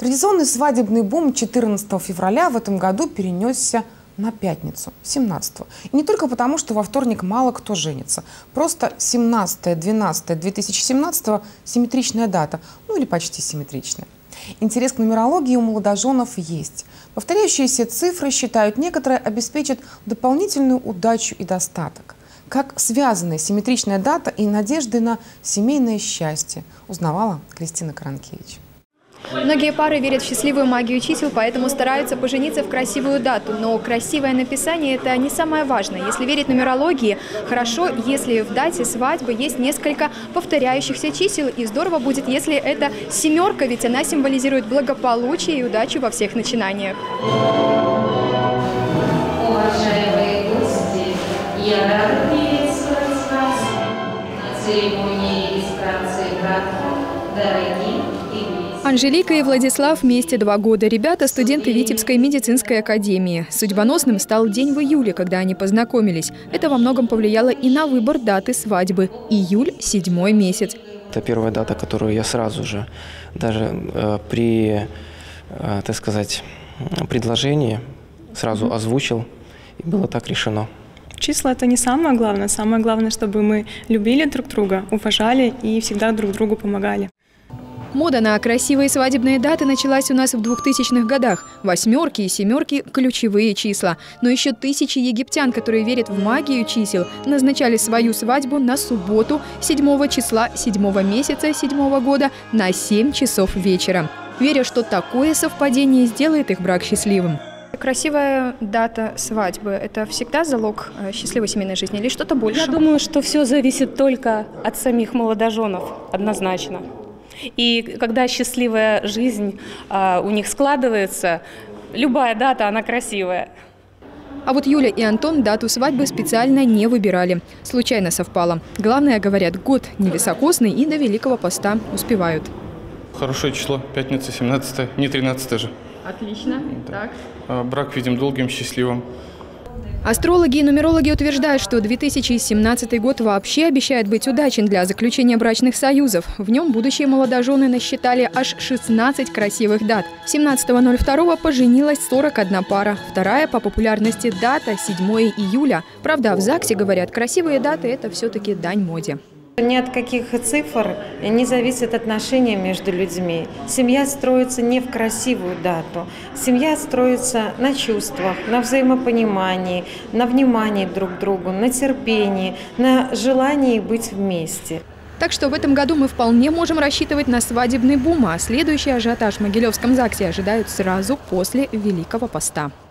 Традиционный свадебный бум 14 февраля в этом году перенесся на пятницу, 17-го. И не только потому, что во вторник мало кто женится. Просто 17-12-2017 симметричная дата, ну или почти симметричная. Интерес к нумерологии у молодоженов есть. Повторяющиеся цифры, считают некоторые, обеспечат дополнительную удачу и достаток. Как связаны симметричная дата и надежды на семейное счастье, узнавала Кристина Каранкевич. Многие пары верят в счастливую магию чисел, поэтому стараются пожениться в красивую дату. Но красивое написание – это не самое важное. Если верить нумерологии, хорошо, если в дате свадьбы есть несколько повторяющихся чисел. И здорово будет, если это семерка, ведь она символизирует благополучие и удачу во всех начинаниях. Уважаемые гости, я рада приветствовать вас на церемонии регистрации брака, дорогие и близкие. Анжелика и Владислав вместе 2 года. Ребята – студенты Витебской медицинской академии. Судьбоносным стал день в июле, когда они познакомились. Это во многом повлияло и на выбор даты свадьбы. Июль – 7-й месяц. Это первая дата, которую я сразу же, даже при, так сказать, предложении сразу озвучил. И было так решено. Числа – это не самое главное. Самое главное, чтобы мы любили друг друга, уважали и всегда друг другу помогали. Мода на красивые свадебные даты началась у нас в 2000-х годах. 8-ки и 7-ки – ключевые числа. Но еще тысячи египтян, которые верят в магию чисел, назначали свою свадьбу на субботу 7 числа 7 месяца 7 года на 7 часов вечера, веря, что такое совпадение сделает их брак счастливым. Красивая дата свадьбы – это всегда залог счастливой семейной жизни или что-то больше? Я думаю, что все зависит только от самих молодоженов, однозначно. И когда счастливая жизнь у них складывается, любая дата, она красивая. А вот Юля и Антон дату свадьбы специально не выбирали. Случайно совпало. Главное, говорят, год невисокосный и до Великого Поста успевают. Хорошее число, пятница, 17-е, не 13-е же. Отлично. Так. Брак видим долгим, счастливым. Астрологи и нумерологи утверждают, что 2017 год вообще обещает быть удачен для заключения брачных союзов. В нем будущие молодожены насчитали аж 16 красивых дат. 17.02 поженилась 41 пара. Вторая по популярности дата – 7 июля. Правда, в ЗАГСе говорят, красивые даты – это все-таки дань моде. Ни от каких цифр не зависит отношения между людьми. Семья строится не в красивую дату. Семья строится на чувствах, на взаимопонимании, на внимании друг к другу, на терпении, на желании быть вместе. Так что в этом году мы вполне можем рассчитывать на свадебный бум, а следующий ажиотаж в Могилевском ЗАГСе ожидают сразу после Великого Поста.